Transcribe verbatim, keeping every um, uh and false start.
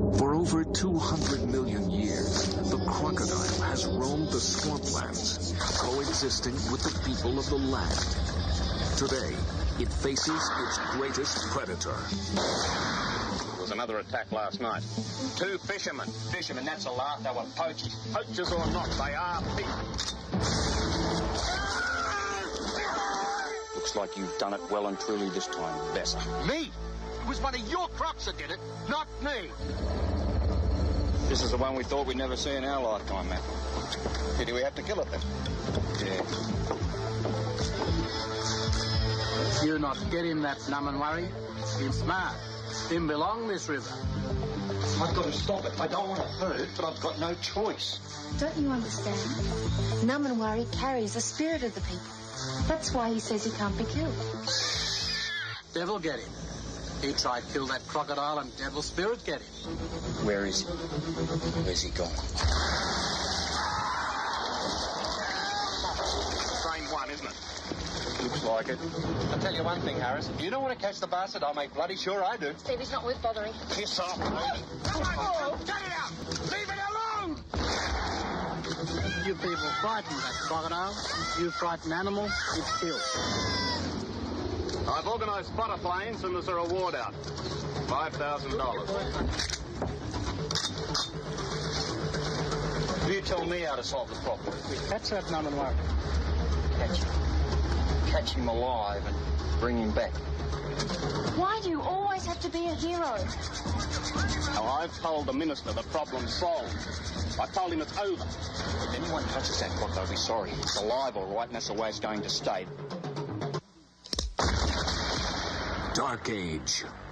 For over two hundred million years, the crocodile has roamed the swamplands, coexisting with the people of the land. Today, it faces its greatest predator. There was another attack last night. Two fishermen. Fishermen, that's a laugh. They were poachers. Poachers or not, they are people. Looks like you've done it well and truly this time, Besser. Me? It was one of your crocs that did it, not me. This is the one we thought we'd never see in our lifetime, Matt. Did we have to kill it then? Yeah. You not get him that numb and worry. Him smart. Him belong this river. I've got to stop it. I don't want to hurt it, but I've got no choice. Don't you understand? Numb and worry carries the spirit of the people. That's why he says he can't be killed. Devil get him. He tried to kill that crocodile and devil spirit get him. Where is he? Where's he gone? Same one, isn't it? Looks like it. I'll tell you one thing, Harris. If you don't want to catch the bastard, I'll make bloody sure I do. Stevie's not worth bothering. Piss off, mate. Come on, get it out! Leave it alone! You people frighten that crocodile. You frighten animal, it's killed. I've organised spotter planes and there's a reward out. Five thousand dollars. You tell me how to solve the problem. Catch that numb and worry. Catch him. Catch him alive and bring him back. Why do you always have to be a hero? Now, I've told the minister the problem's solved. I told him it's over. If anyone touches that croc, they'll be sorry. It's alive, all right, and that's the way it's going to stay. Dark Age.